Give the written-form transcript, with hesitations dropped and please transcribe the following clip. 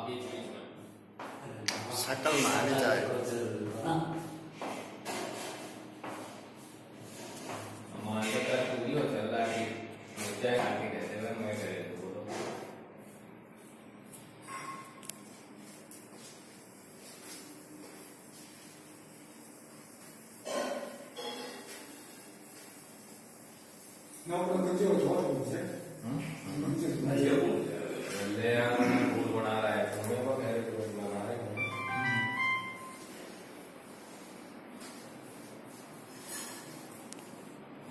शकल मारी जाए 那我们就多少钱？ 那也不对呀。